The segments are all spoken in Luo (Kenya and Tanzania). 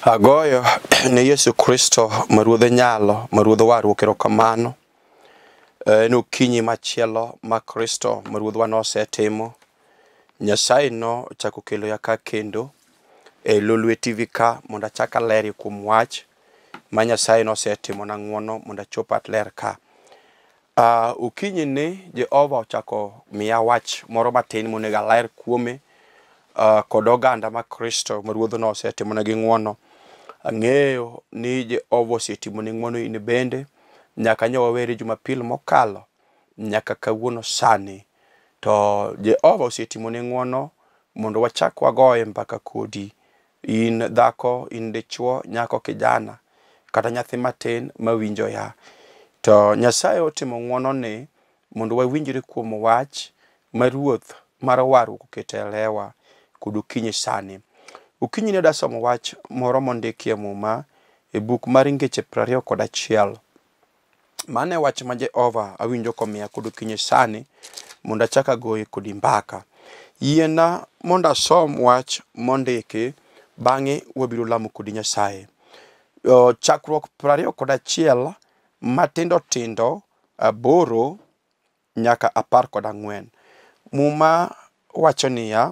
Agoyo ne Yesu Kristo maruodhe nyalo, maruodhe warwa erokamano. No kinyi machielo ma Kristo maruodhwa nosetimo. Nyasaye no chako kelo ya ka kendo Lolwe Tv ka mondo achak aler kuom wach ma Nyasaye nosetimo na ng'wono mondo achop atler ka. Ukinyi ni Jehova ochako miya wach moro matin monego aler kuome kod oganda ma Kristo maruodho nosetimo na gi ng'wono. Ang'eyo ni Jehova osetimo ni ng'wono in bende nyaka nyo wawere Jumapil mokalo nyaka kawuono sani. To Jehova osetimo ni ng'wono mondo wachak wagoye mpaka kodi. In dhako, in dichuo, nyako, kijana kata nyathi matin mawinjo ya. To Nyasaye otimo ng'wono ni mondo wawinjre kuom wach ma ruoth mar waru okete lewa kod ukinyi sani. Ukinyi ne dasomo wach moro mondiki e muma e buk mar Ngeche 21. Mane wach ma Jehova awinjo komiya kod ukinyi sani mondo achak agoye kodi mbaka. Yiena mondo asom wach mondiki bang'e wabiro lamo kodi Nyasaye. Chakruok 21 matindo tindo 8 nyaka 14. Muma wacho niya: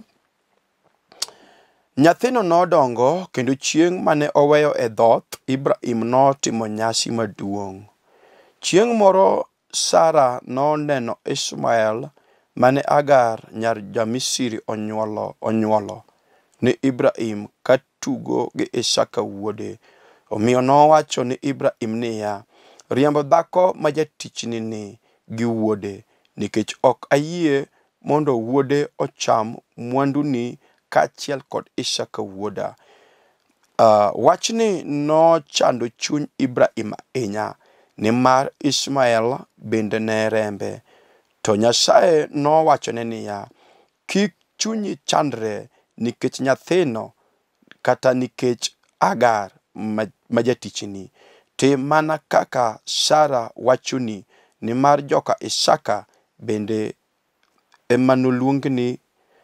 Nyathino nodongo kendo chieng' mane oweyo e dhoth Ibrahim notimo nyasi maduong'. Chieng' moro Sara noneno Ishmael mane Agar nyar Jamisiri onyuolo ni Ibrahim katugo gi Isaka wuode. Omiyo nowacho ni Ibrahim niya, riemb dhako ma jatichni ni gi wuode, nikech ok ayie mondo wuode ocham mwanduni kaachiel kod Isaka wuoda. Wachni nochando chuny Ibrahim ahinya, nimar Ishmael bende ne rembe. To Nyasaye nowachone niya, kik chunyi chandre nikech nyathino kata nikech Agar ma jatichni. Tim mana kaka Sara wachoni, nimar joka Isaka bende emanoluongni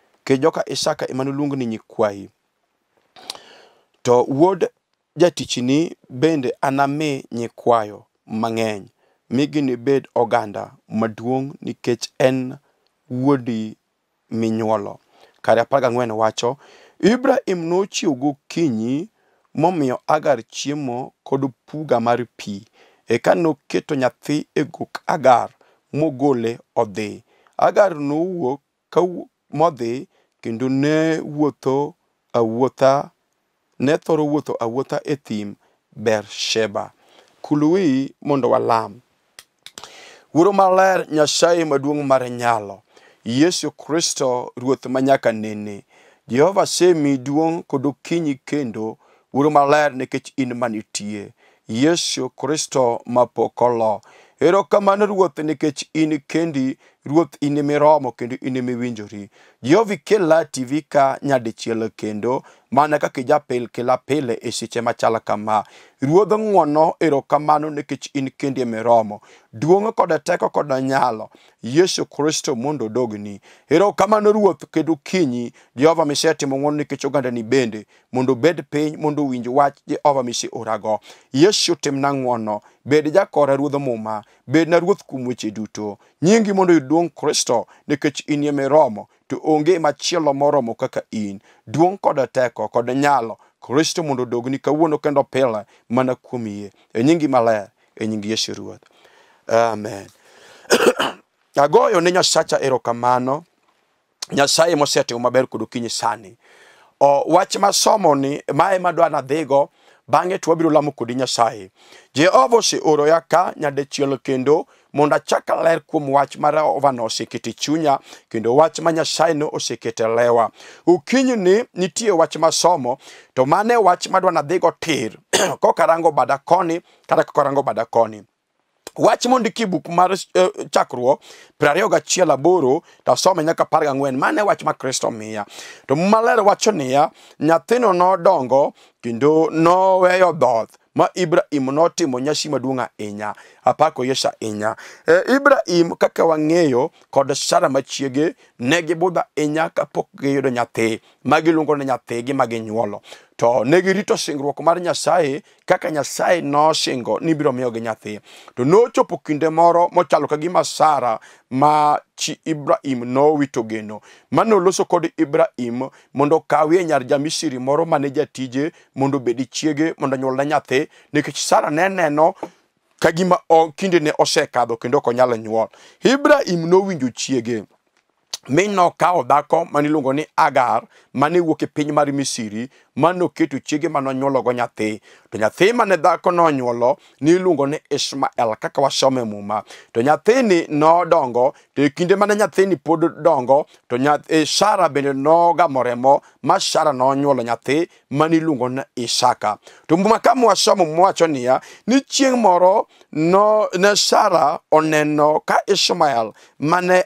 nyikwayi. To wuod jatichni bende anami nyikwayo mang'eny, mi ginibed oganda maduong' nikech en wuodi minyuolo. Kare 14 wacho, Ibrahim nochiew gokinyi momiyo Agar chiemo kod puga mar pi. Eka noketo nyathi e gok Agar mogole odhi. Agar nowuok modhi kendo ne thoro wuotho awuotha e thim Bersheba. Kului mondo walam. Wuoro maler, Nyasaye maduong' mar nyalo, Yesu Kristo ruoth manyaka nene, Jehova semi duong' kod ukinyi kendo wuoro maler nikech in manitie. Yesu Kristo mapokolo. Erokamano ruoth nikech in kendi, ruoth in miromo kendo in miwinjori. Jehova kela TV ka nyadichiel kendo mana kaka japil kila pile e seche machala kama. Ruodh ng'wono erokamano nikech in kendi miromo. Duong' kod teko kod nyalo Yesu Kristo mondo dogni. Erokamano ruoth kendo kinyi Jehova misetimo ng'wono nikech oganda ni bende mondo bed piny mondo winj wach Jehova miseorago. Yesu timna ng'wono, bed jakora ruodh muma, bed na ruoth kuom weche duto. Nyingi mondo iduong' Kristo nikech in miromo, to onge machielo moromo kaka in. Duong' kod teko kod nyalo Kristo mondo dogni kawuono kendo pile mana kuom yie. E nyingi maler, e nyingi Yesu ruoth. Amen. Agoyo ne Nyasacha erokamano, Nyasaye mosetimo maber kod ukinyi sani. Wach masomo ni mae madwa nadhigo, bang'e to wabiro lamo kodi Nyasaye. Jehova oseoro ya ka nyadichiel kendo mondo achak aler kuom wach mar Jehova no osekete chunya, kendo wach ma Nyasaye no osekete lewa. Ukinyi ni nitie wach masomo, to mane wach madwa nadhigo tir kokarango bada koni kata kokarango bada koni. Wach mondiki buk mar chakruok 21:8 to some nyaka 14. Mane wach ma Kristo miya. To maler wacho niya, nyathino nodongo kendo noweyo dhoth ma Ibrahim notimo nyasi maduong' ahinya. apako Yesu inya. Ibrahim kaka wang'eyo kod Sara machiege negi budha inya kapok giyudo nyathi magiluongo ne nyathigi maginyuolo. To negirito singruok mar Nyasaye kaka Nyasaye nosingo ni biro miyogi nyathi. To nochopo kinde moro mochalo kagima Sara ma chi Ibrahim nowito geno. Mano loso kod Ibrahim mondo kawie nyar Jamisiri moro mane jatije mondo bedi chiege mondo nyuolne nyathi, nikech Sara ne neno kagima kinde ne osekadho kendo konyalo nyuol. Ibrahim nowinjo chiege min nokawo dhako maniluongo ni Agar mane wuok e piny mar Misiri manoketo chiege manonyuologo nyathi. To nyathi mane dhako nonyuolo niluongo ni Ishmael kaka wasome muma. To nyathini nodongo, to e kinde mane nyathini pod dongo to Sara bende nogamoremo ma Sara nonyuolo nyathi maniluongo ni Isaka. To muma kama wasomo mwacho niya ni chieng' moro ne Sara oneno ka Ishmael mane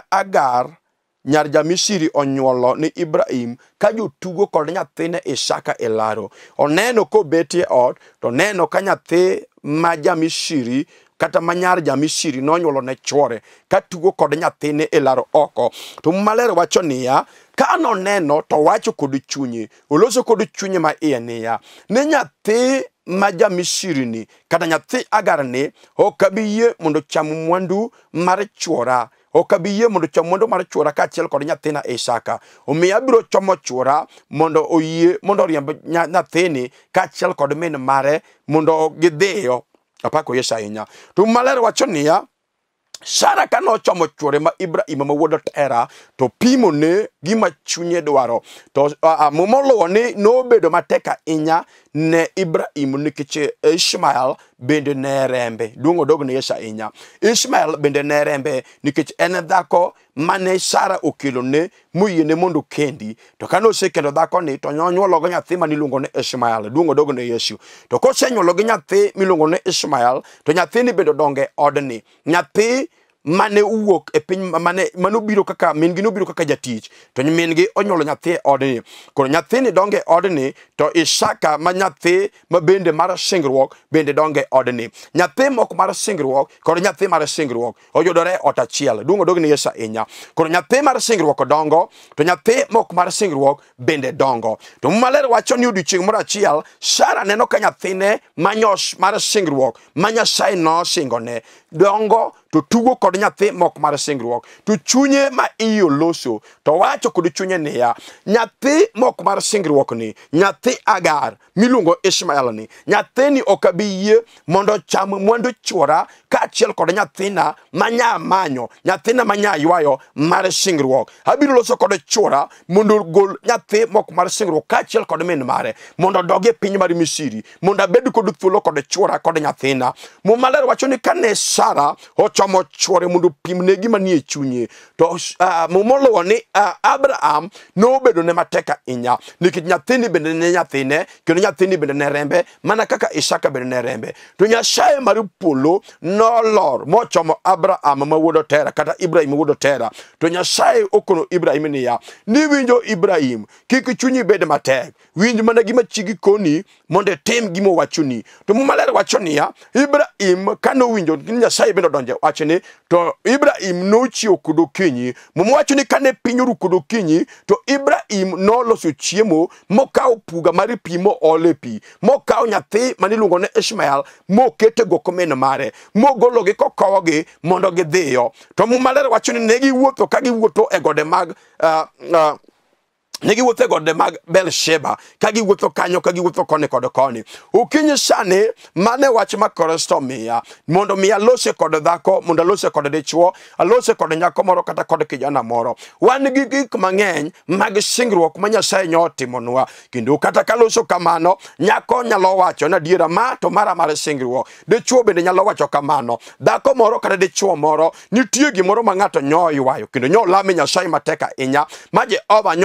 Agar nyar Jamisiri onyuolo ni Ibrahim ka jotugo kod nyathine Isaka e laro. Oneno kobetie ot, to neno ka nyathi ma Jamisiri kata manyar Jamisiri nonyuolo ne chwore ka tugo kod nyathine e laro oko. To maler wacho niya ka noneno to wacho kod chunye, oloso kod chunye ma iye niya ne nyathi ma Jamisiri ni kata nyathi Agar ni ok abiyie mondo cham mwandu mar chwora, ok abiyie mondo cham mwandu mar chwora kaachiel kod nyathina Isaka. Omiyo abiro chomo chwora mondo oyie mondo oriemb nyathini kaachiel kod min mare mondo gidhiyo. Apako Yesu ahinya. To maler wacho niya Sara ka nochomo chwore ma Ibrahim ma wuod Tera to pimo ne gima chunye dwaro. To moluwo ni nobedo matek ahinya ne Ibrahim nikech Ishmael bende ne rembe. Duong' odog ne Yesu ahinya. Ishmael bende ne rembe nikech en dhako mane Sara okelo ne moyiene mondo kendi. To ka nosekendo dhako ni to nonyuolo go nyathi maniluongo ni Ishmael. Duong' odog ne Yesu. To kosenyuolo gi nyathi miluongo ni Ishmael to nyathini bende donge odni. Nyathi mane uwok e piny manobiro kaka min-gi nobiro kaka jatich, to min-gi onyuolo nyathi e odni. Koro nyathini donge odni, to Isaka ma nyathi ma bende mar singruok bende donge odni. Nyathi mok mar singruok kod nyathi mar singruok oyudore ot achiel. Duong' odog ni Yesu ahinya. Koro nyathi mar singruok dongo, to nyathi mok mar singruok bende dongo. To maler wacho ni odiochieng' moro achiel Sara neno ka nyathine manyos mar singruok ma Nyasaye nosingone dongo to tugo kod nyathi mok mar singruok. To chunye ma iye loso to wacho kod chunye niya nyathi mok mar singruok ni, nyathi Agar miluongo Ishmael ni, nyathini ok abiyie mondo cham mwandu chwora kaachiel kod nyathina manya manyo, nyathina manya ywayo mar singruok. Abiro loso kod chwora mondo gol nyathi mok mar singruok kaachiel kod min mare mondo dogie piny mar Misiri mondo abed kod thuolo kod chwora kod nyathina. Maler wacho ni kane Sara ochomo chwore mondo pimne gima nie chunye, to moluwo ni Abraham nobedo ne matek ahinya nikech nyathini bende ne nyathine kendo nyathini bende ne rembe mana kaka Isaka bende ne rembe. To Nyasaye mar polo nolor mochomo Abraham ma wuod Tera kata Ibrahim wuod Tera. To Nyasaye okono Ibrahim niya ni winjo Ibrahim, kik chunyi bed matek, winj mana gima chigi koni mondo tim gima wachoni. To maler wacho niya Ibrahim kano winjo ni Nyasaye bende donje wachni, to Ibrahim nochiewo kod okinyi. Wacho ni kane piny oru kod okinyi to Ibrahim noloso chiemo mokawo puga mar pi moole pi, mokawo nyathi maniluongo ni Ishmael mokete goko min mare mogologi kokowogi mondo gidhiyo. To maler wacho ni ne giwuotho ka giwuotho e gode mag negiwuotho e gode mag Belsheba ka giwuotho kanyo ka giwuotho koni kod koni. Okinyi sani mane wach ma Kristo miya mondo miya lose kod dhako, mondo lose kod dichwo, alose kod nyako moro kata kod kijana moro. Wan gi gik mang'eny mag singruok ma Nyasaye nyotimonwa, kendo kata kaloso kamano nyako nyalo wacho na diera ma to mara mar singruok, dichwo bende nyalo wacho kamano. Dhako moro kata dichwo moro nitie gimoro ma ng'ato nyoywayo kendo nyolame Nyasaye matek ahinya ma Jehova nyotimo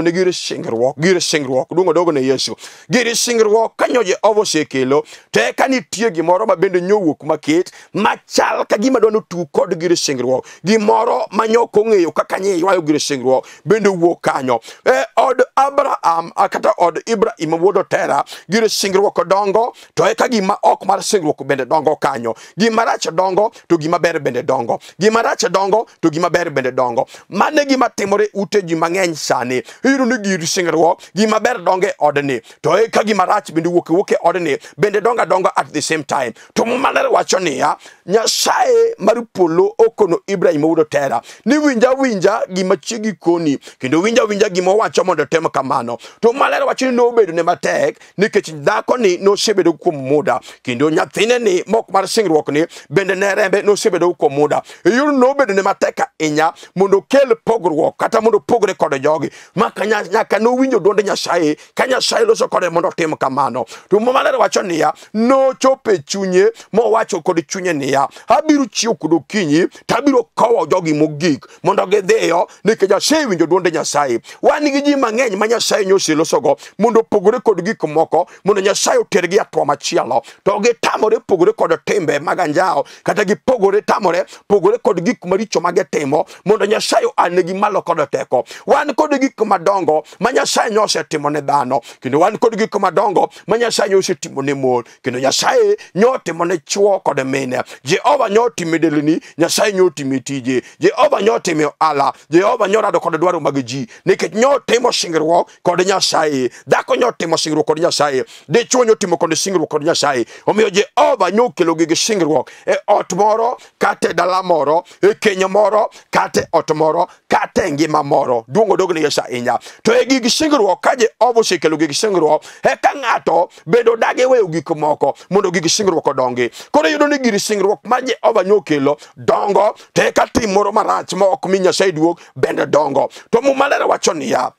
ni gir singruok dungo dogo ne Yesu gir singruok kanyo Jehova osekelo te kanitie gimoro ma bende nyowuok maket machal ka gima dono tu kod gir singruok gimoro manyoko ng'eyo kaka nye ywayo gir singruok bende wuok kanyo od Abraham kata od Ibrahim wuodo Tera gir singruok dongo to eka gima ok mar singruok bende dongo kanyo gima rach dongo to gima ber bende dongo gima rach dongo to gima ber bende dongo mane gima timore ute ji mang'eny sani iyudo ni gir singruok gima ber donge odni to eka gima rach bende wuok odni bende donga at the same time to Maler wacho niya Nyasaye mar polo okono Ibrahim wuodo Tera ni winja gima chiegi koni kendo winja gima wacho mondo tem kamano to Maler wacho ni nobedo ne matek nikech dhako ni nosebedo kuom muda kendo nyathine ni mok mar singruok ni bende ne rembe nosebedo kuom muda iyudo nobedo ne matek inya mondo kel pogruok kata mondo pogre kod jogi maka nyaka nowinjo duond Nyasaye ka Nyasaye loso kode mondo tim kamano to Maler wacho niya nochope chunye mowacho kod chunye niya abiro chiwo kod okinyi tabiro kowo jogi mogik mondo gidhiyo nikech asewinjo duond Nyasaye wan gi ji mang'eny ma Nyasaye noselosogo mondo pogre kod gik moko mondo Nyasaye otergi atwa machielo to gitamore pogre kod timbe mag anjao kata tamore pogore kod gik maricho magetimo mondo Nyasaye anegi malo kod teko wan kod gik madongo ma Nyasaye nosetimo ne dhano kendo wan kod gik madongo ma Nyasaye osetimo ne mon kendo Nyasaye nyotimo ne chuo kod mine Jehova nyotimo delni Nyasaye nyotimo tije Jehova nyotimo ala Jehova nyorado kod dwaro mag ji nikech nyotimo singruok kod Nyasaye dhako nyotimo singruok kod Nyasaye dichuo nyotimo kod singruok kod Nyasaye omiyo Jehova nyokelo gi singruok e ot moro kate dala moro e kenya moro kate ot moro kate ngima moro duongo dogo ne Yesu inya to e gigi singruok ka Jehova osekelo gigi singruok e ka ng'ato bedo dage weyo gik moko mondo gigi singruok odongi koro yudo ni gigi singruok ma Jehova nyokelo dongo te ka tim moro marach ma ok mi Nyasaye duog bende dongo to Maler wacho niya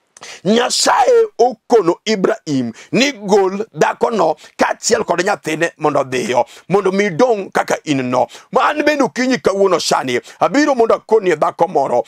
Nyasaye okono Ibrahim ni gol dhako no kachiel kod nyathine mondo dhiyo mondo mi dong kaka in no man bende okinyi kawuono sani abiro mondo akoni dhako moro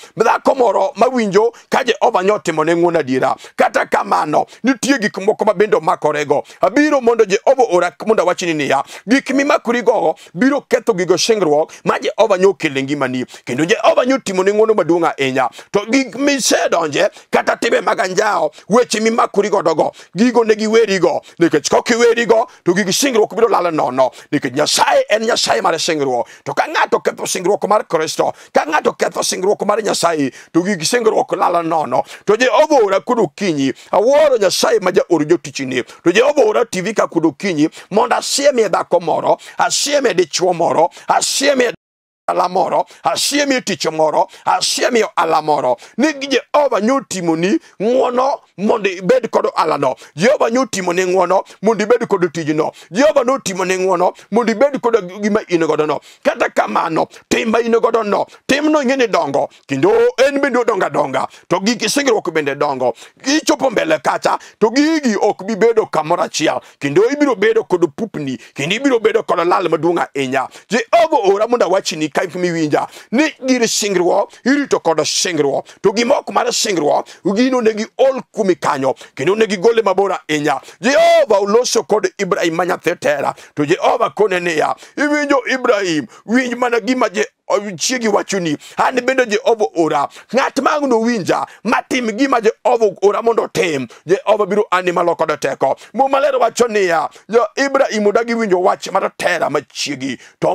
mawinjo ka Jehova nyotimo ne ng'uono adiera kata kamano nitie gik moko ma bende makorego abiro mondo Jehova ora mondo awachni niya gik mimakorigo biro ketho gigo singruok ma Jehova nyokelo ngimani kendo Jehova nyotimo ne ng'uono maduong' ahinya to gik misedonje kata tibe maganjao weche mimakorigo dogo gigo ne giwerigo nikech kokiwerigo to gigi singruok biro lalo nono nikech Nyasaye en Nyasaye mar singruok to ka ng'ato ketho singruok mar Kristo ka ng'ato ketho singruok mar Nyasaye to gigi singruok lalo nono to Jehova ora kod okinyi awuoro Nyasaye ma jaor jotichni to Jehova ora TV ka kod okinyi mondo asiemie dhako moro asiemie dichuo moro asiemie ala moro asiemie tich moro asiemie ala moro ni Jehova nyotimo ni ng'uono mondo ibed kod alano Jehova nyotimo ni ng'uono mondo ibed kod tijno Jehova notimo ni ng'uono mondo ibed kod gima in godo no kata kamano timba in godo no timno ing'eni dongo kendo en bende donga to gigi singruok bende dongo gichopo mbele kacha to gigi ok bi bedo kamoro achiel kendo ibiro bedo kod pupni kendo ibiro bedo kod lal maduong' ahinya Jehova ora mondo awachni ka miwinja ni gir singruok irito kod singruok to gimok mar singruok gino negi ol kumi kanyo kendo negi gole mabora inya Jehova uloso kod Ibrahim manyathi Tera to Jehova kone niya iwinjo Ibrahim winj mana gima chiegi wachuni an bende Jehova ora ng'at mang'no winja matim gima Jehova ora mondo tim Jehova biro ani malo kod teko Maler wacho niya Ibrahim dagi winjo wach mar Tera machiegi to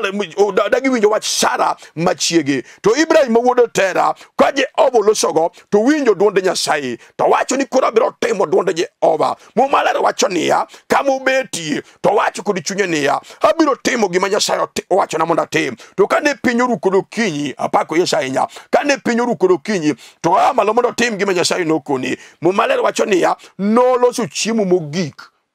dagi winjo wach Sara machiegi to Ibrahim wuodo Tera ka Jehova losogo to winjo duond Nyasaye to wacho ni koro biro timo duond Jehova Maler wacho niya kama ubetie to wacho kod chunye niya abiro timo gima Nyasaye wacho na mondo atim to kane piny oruko okinyi apako Yesu ahinya kane piny oruko okinyi to amalo mondo tim gima Nyasaye nokoni Maler wacho niya noloso chiemo mogik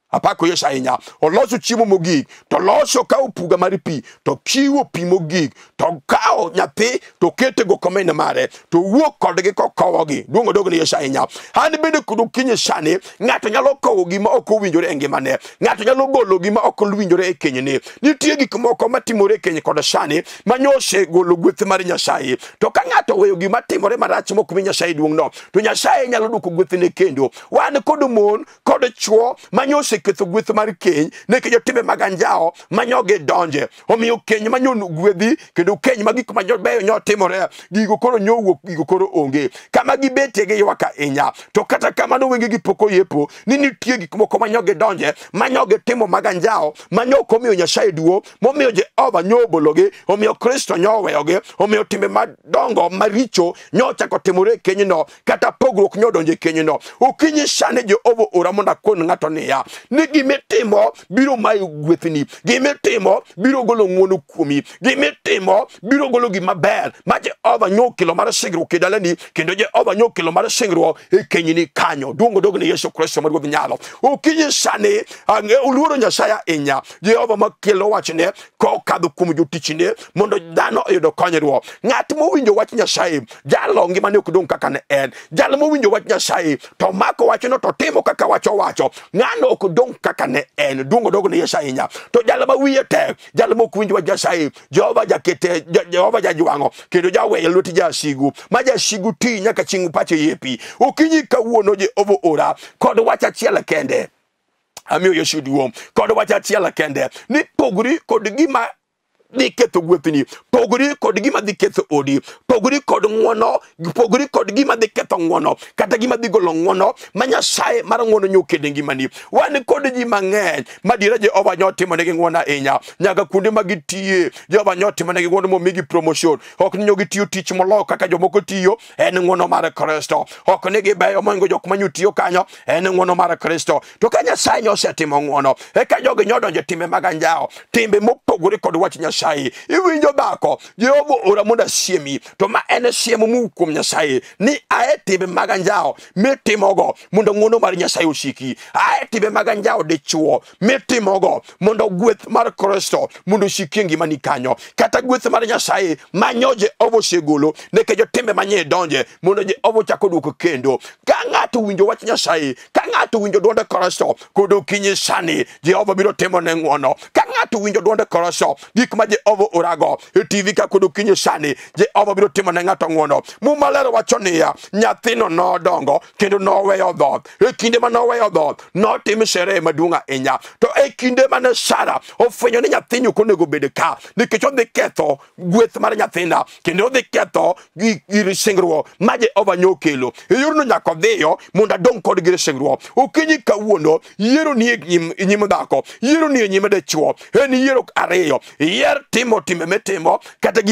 apako Yesu ahinya oloso chiemo mogik to loso ka upuga mar pi to chiwo pi mogik to kao nyathi to kete go komene mare to wuok kodgi kokowogi duongo dogo ni Yesu ahinya an bende kudu kinye sani ng'ato nyalo kowo gima ok owinjore e ngimane ng'ato nyalo golo gima ok owinjore e kenyne nitie gik moko matimore e keny kod sani manyose golo gweth mar Nyasaye to ka ng'ato weyo gima timore marach mok mi Nyasaye duong'no to Nyasaye nyalo duoko gwethne kendo wan kod mon kod chwo manyose ketho gweth mar keny nekech timbe mag anjao manyoge donje omiyo keny manyon gwedhi kendo keny magik mabeyo nyotimore gigo koro nyowuok gigo koro onge kama gibete gi ywaka ahinya to kata kamano wenge gipoko yepo ni nitie gik moko manyoge donje manyoge timo mag anjao manyoko omiyo Nyasaye duo momiyo Jehova nyobologi omiyo Kristo nyoweyogi omiyo timbe madongo maricho nyochako timore kenyno kata pogruok nyodonje kenyno okinyi sane Jehova ora mondo akon ng'ato niya ni gimitimo biro mayo gwethni gimitimo biro golo ng'wono kuomi gimitimo biro golo gima ber ma Jehova nyokelo mar singruok e dalani kendo Jehova nyokelo mar singruok e kenyni kanyo duongo dogo ni Yesu Kristo mar Ruoth nyalo okinyi sane uluoro Nyasaye ahinya Jehova makelo wachne kokadho kuom jotichne mondo dhano oyudo konyruok ng'at mowinjo wach Nyasaye jalo ngimane ok dong kaka ne en jalo mowinjo wach Nyasaye to mako wachno to timo kaka wacho ng'ano ok dong kaka ne en duongo dogo ni Yesu ahinya to jalo ma wiye tek jalo mok winjo wach Nyasaye Jehova jakete Jehova jajwang'o kendo jaweyo lwet jasigu ma jasigu ti nyaka chieng' pache yepi okinyi kawuono Jehova ora kod wach achiel kende amiyo Yesu duong' kod wach achiel kende ni pogri kod gima di ketho gwethni pogri kod gima di ketho odi pogri kod ng'wono pogri kod gima di ketho ng'wono kata gima di golo ng'wono ma Nyasaye mar ng'wono nyokede ngimani wan kod ji mang'eny madira Jehova nyotimonegi ng'wono ahinya nyaka kuonde ma gitiye Jehova nyotimonegi ng'wono momigi promotion ok ni gitiyo tich molo kaka jomoko tiyo en ng'wono mar Kristo ok ni gibeyo moingo jok manyotiyo kanyo en ng'wono mar Kristo to ka Nyasaye nyosetimo ng'wono eka jogi nyodonje timbe mag anjao timbe mopogore kod wach Nyasaye iwinjo dhako Jehova ora mondo asiemi to ma en siemo mukuom Nyasaye ni ae timbe mag anjao mitimogo mondo ng'wono mar Nyasaye osiki ae timbe mag anjao dichuo mitimogo mondo gweth mar Kristo mondo osiki ngimani kanyo kata gweth mar Nyasaye manyo Jehova osegolo nekech timbe manye donje mondo Jehova chako duoko kendo ka ng'ato winjo wach Nyasaye ka ng'ato winjo dwonde Kristo kod okinyi sani Jehova biro timo ne ng'wono ka ng'ato winjo dwonde Kristo gik ma Jehova orago e TV ka kod okinyi sani Jehova biro timo ne ng'ato ng'wono Muma ler wacho niya nyathino nodongo kendo noweyo dhoth e kinde ma noweyo dhoth notim sherehe maduong' ahinya to e kinde mane Sara ofwenyo ni nyathini ok onego bed ka nikech odhi ketho gweth mar nyathina kendo odhi ketho gir singruok ma Jehova nyokelo e yorno nyaka odhiyo mondo adong kod gir singruok okinyi kawuono yiero ni e nyim dhako yiero ni e nyim dichuo en yiero ariyo yier timo timbe mitimo kata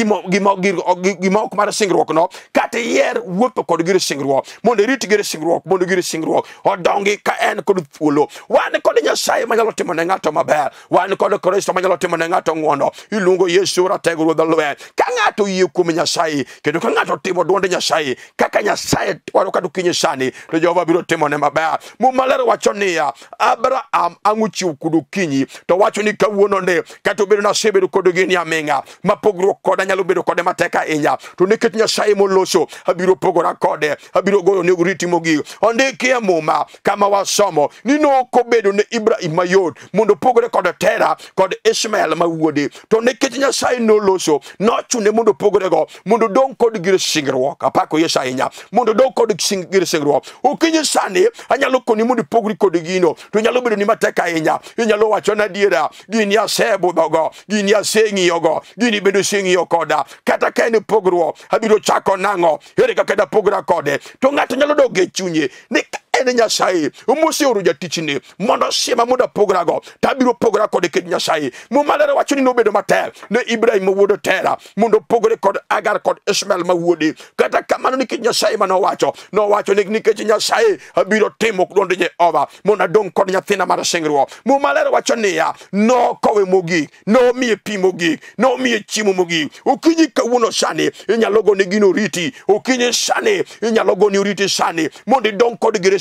gima ok mar singruok no kata yier wuotho kod gir singruok mondo irit gir singruok mondo gir singruok odongi ka en kod thuolo wan kod Nyasaye manyalo timo ne ng'ato maber wan kod Kristo manyalo timo ne ng'ato ng'wono iluongo Yesu ratego ruodh lweny ka ng'ato yie kuom Nyasaye kendo ka ng'ato timo dwonde Nyasaye kaka Nyasaye dwaro kata okinyi sani to Jehova biro timo ne maber Muma ler wacho niya Abraham ang'uchiwo kod okinyi to wacho ni kawuono ne kata obedo na sebedo kod gini aming'a ma pogruok koda nyalo bedo kode matek ahinya to nikech Nyasaye moloso abiro pogora kode abiro goyo ne uriti mogik ondiki e Muma kama wasomo ni nokobedo ne Ibrahim mayot mondo pogore kod Tera kod Ishmael ma wuode to nikech Nyasaye noloso nochune mondo pogorego mondo dong kod gir singruok apako Yesu ahinya mondo dong kod gir singruok okinyi sani anyalo koni mondo pogri kod gino to nyalo bedo ni matek ahinya inyalo wacho na diera gini asebudhogo gini aseng'iyogo gini bedo seng'iyo koda kata ka en pogruok abiro chako nang'o ere kaka da pogra kode to ng'ato nyalo dog e chunye ni ene Nyasaye omose oro jatichne mondo siema mondo pogrago tabiro pogra kod ked Nyasaye Muma ler wacho ni nobedo matek ne Ibrahim wuod Tera mondo pogre kod Agar kod Ishmael ma wuode kata kamano nikech Nyasaye manowacho ni nikech Nyasaye abiro timo dwonde Jehova mondo adong kod nyathina mar singruok Muma ler wacho niya nokowe mogik nomiye pi mogik nomiye chiemo mogik okinyi kawuono sani inyalo gone gino riti okinyi sani inyalo gone riti sani mondo idong kod gire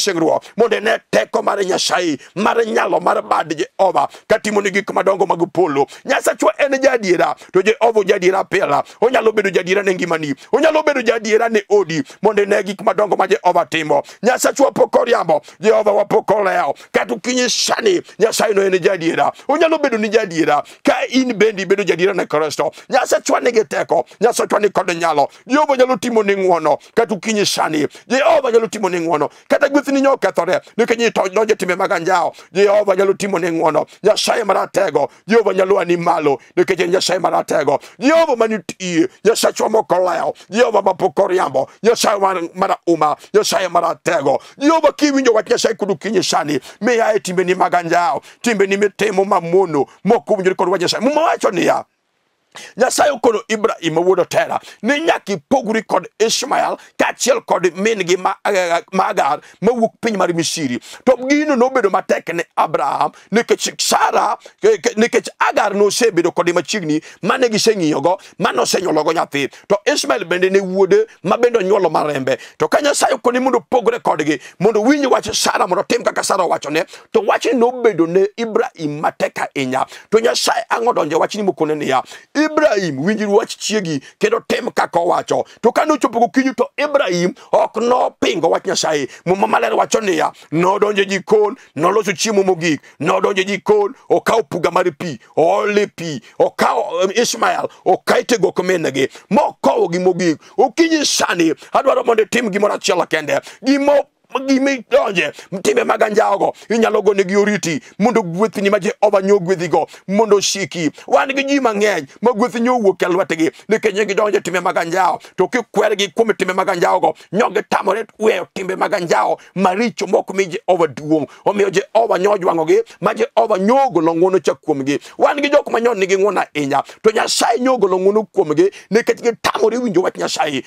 singruok mondo ne teko mar Nyasaye mar nyalo mar bad Jehova katimo ni gik madongo mag polo. Nyasachwa en jadiera, to Jehova jadiera pela. Onyalo bedo jadiera ne ngimani, onyalo bedo jadiera ne odi mondo ne gik madongo ma Jehova timo. Nyasachwa pokoriambo, Jehova wapokoleo. Katu kinyi shani Nyasaye no en jadiera. Onyalo bedo ni jadiera ka in bendi bedo jadiera ne Kristo. Nyasachwa nigi teko, Nyasachwa ni kod nyalo. Jehova nyalo timo ni ng'wono katu kinyi shani. Jehova nyalo timo ni ng'wono kata gwethni nyokethore nikenyi to donje time maganjao. Jehova nyalo timo ni ng'wono. Nyasaye maratego, Jehova nyalo ani malo nikech Nyasaye maratego. Jehova manitie, Nyasachwa mokoleo, Jehova mapokoriambo, Nyasaye marauma, Nyasaye maratego. Jehova kiwinjo wach Nyasaye kudu kinyi shani miya e timbe ni maganjao, timbe ni mitimo mamono mokuwinjore kod wach Nyasaye. Mumawacho niya Nyasaye okono Ibrahim wuodo Tera ni nyaki pogri kod Ishmael kachiel kod min gi Magar mawuok piny mar Misiri. To gino nobedo matek ne Abraham nikech Sara nikech Agar no sebedo kod machiegni mane giseng'iyogo mano senyologo nyathi. To Ishmael bende ne wuode mabendo nyuolo marembe. To ka Nyasaye okoni mondo pogre kodgi mondo winj wach Sara mondo tim kaka Sara wachone, to wachni nobedo ne Ibrahim matek ahinya. To Nyasaye ang'o donje wachni mokone niya Ibrahim winjuru wach chiegi kendo tem kaka owacho. To kano chopo gokinyi to Ibrahim ok no pingo wach Nyasaye. Muma maler wacho niya nodonje jikon noloso chiemo mogik, nodonje jikon okaw puga mar pi oole pi okaw Ishmael okaite go komenegi mokowo gi mogik. Okinyi sani adwaro mondo tim gimoro achiel kende gimi donje timbe maganjaogo inyalo gone gi oriti mondo gwethni ma Jehova nyo gwethigo mondo shiki. Wan gi ji mang'eny ma gweth nyo wuok e lwetgi nikech gidonje timbe maganjao, to kikwergi kuom timbe maganjaogo nyogi tamore weyo timbe maganjao maricho mok mi Jehova duong'. Omiyo Jehova nyo jwang'ogi ma Jehova nyo golo ng'wono cha kuomgi. Wan gi jok manyon nigi ng'wono ahinya, to Nyasaye nyo golo ng'wono kuomgi nikech gitamore winjo wach Nyasaye.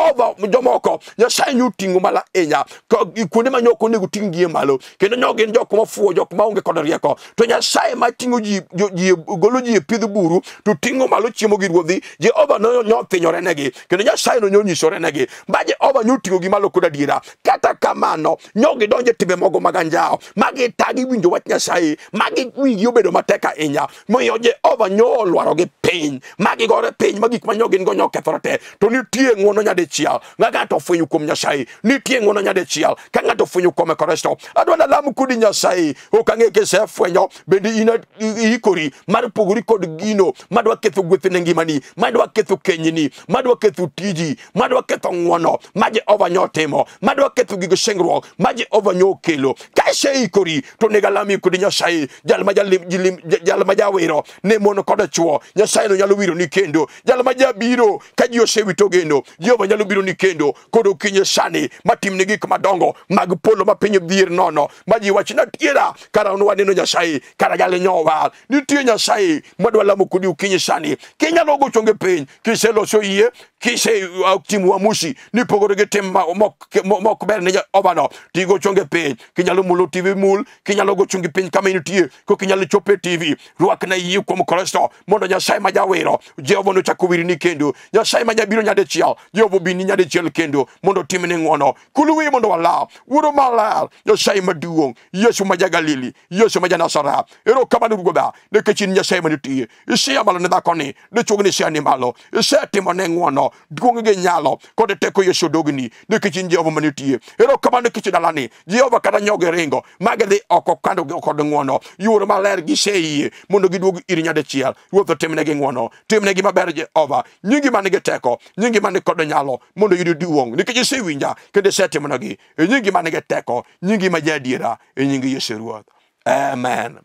Jomoko Nyasaye nyo ting'o malo ahinya kuonde ma nyoko nego ting'gie malo, kendo nyogi gin jok mafuwo, jok maonge kod rieko. To Nyasaye ma ting'o ji golo ji e pidh buru to ting'o malo chiemo gi ruodhi, Jehova nyo thinyore negi kendo Nyasaye no nyo nyisore negi ba Jehova nyo ting'o gi malo kod adiera. Kata kamano nyogi donje timbe mogo maganjao magi tagi winjo wach Nyasaye, magi wigi obedo matek ahinya moyo Jehova nyo olwaro gi piny, magi gore piny magik ma nyogi go nyokethore te. To nitie ng'wono nyadichiel ng'ato fwenyo kuom Nyasaye, nitie ng'wono nyadichiel ka ng'ato fwenyo kuom Kristo. Adwaro lamo kudi Nyasaye ok ang'e kisefwenyo bende ikori mar pogori kod gino madwa ketho gwethne ngimani, madwa ketho kenyni, madwa ketho tiji, madwa ketho ng'wono ma Jehova nyo timo, madwa ketho gigo singruok ma Jehova nyo kelo. Ka iseikori to nego lami kudi Nyasaye jal ma jawiro ne mon kod chwo. Nyasaye no nyalo wiro ni kendo, jal ma jabiro ka ji osewito geno, Jehova nyalo biro ni kendo kod okinyi sani matimne gik madongo mag polo ma piny dhier nono ma ji wach na tiera kara waneno Nyasaye kara jale nyowa. Nitie Nyasaye madwa lamo kodi okinyi sani kinyalo go chonge piny kiseloso yie kise timu amusi ni pogore gi tim mok ber ne Jehova no tigo chonge piny. Kinyalo mulo TV mul, kinyalo go chonge piny kama nitie ko kinyalo chope TV ruak na yie kuom Kristo mondo Nyasaye ma jawiro Jehova no chako wirni kendo. Nyasaye ma jabiro nyadichiel Jehova bini nyadichiel kendo mondo timne ng'wono. Kulwi mondo wala wuro maler Nyasaye maduong', Yesu ma Galili, Yesu ma Nazareth. Ero kamano rugoda nikech in Nyasaye manitie. Isiya malo ne dhakoni dichuog ni isiya ni malo, isetimo ne ng'wono duong' gi nyalo kod teko Yesu dogni nikech in Jehova manitie. Ero kamano nikech dalani Jehova kata nyoge ringo magedhi oko kando kod ng'wono yuro maler giseyie mondo giduog ir nyadichiel. Ruoth timnegi ng'wono, timnegi maber Jehova, nyingi manigi teko, nyingi manigi kod nyalo mondo yudi duong' nikech isewinja kendo isetimonegi e nyingi manigi teko, nyingi ma jadiera e nyingi Yesu Ruoth. Amen.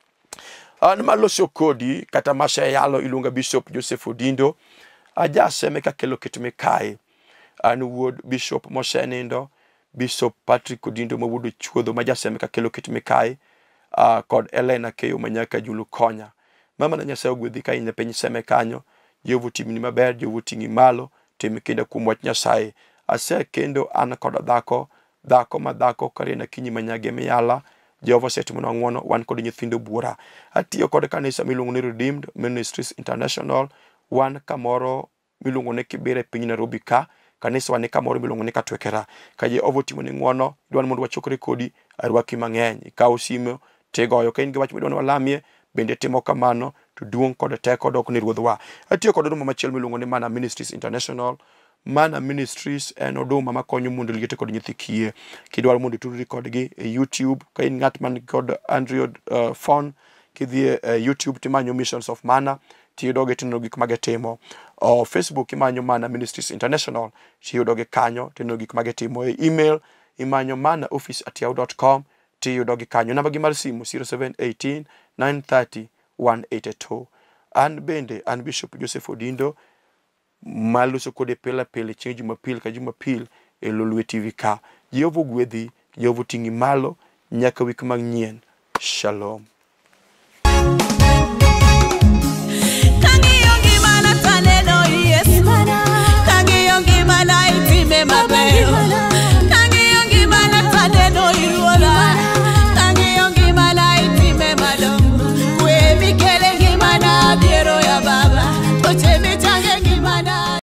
An maloso kodi kata maseyalo iluonga Bishop Joseph Odindo. Ajaseme ka kelo kit mikae. An wuod Bishop mosenindo, Bishop Patrick Odindo ma wuod chuodho ma jaseme ka kelo kit mikae. Kod Elena Keyo manyaka Julu Konya. Mama na Nyasaye ogwedhi ka in e piny seme kanyo. Jehova timni maber, Jehova ting'i malo, tim kendo kuom wach Nyasaye. Ase kendo an kod dhako ma dhako karena kinyi manyage miyala. Jehova setimo na ng'wono, wan kod nyithindo buora. Atiyo kod kanisa miluongo ni Redeemed Ministries International, wan kamoro miluongo ni Kibera piny Nairobi ka. kanisa wa ni kamoro miluongo ni katwekera ka Jehova otimo ni ng'wono idwani mondo wachokre kodi arwaki mang'eny ikaw simo tigoyo ka in gi wach midwani walamie bende timo kamano to duong' kod teko dok ni ruodhwa. Atiyo kod huduma machielo miluongo ni Mana Ministries International. Mana Ministries en huduma makonyo mondo liete kod nyithi kiye kidwaro mondo itudri kodgi e YouTube ka in ng'at man kod Android phone kidhi YouTube timanyo Missions of Mana tiyudogi tineno gik magitimo. Facebook imanyo Mana Ministries International tiyudogi kanyo tineno gik magitimo. E email imanyo manaoffice@yahoo.com tiyudogi kanyo. Namba gi mar simu 0718 930 182. An bende an Bishop Joseph Odindo maluso kode pile chieng' Jumapil ka Jumapil e Lolwe TV ka. Jehova gwedhi, Jehova ting'i malo nyaka wik mang'ien. Shalom.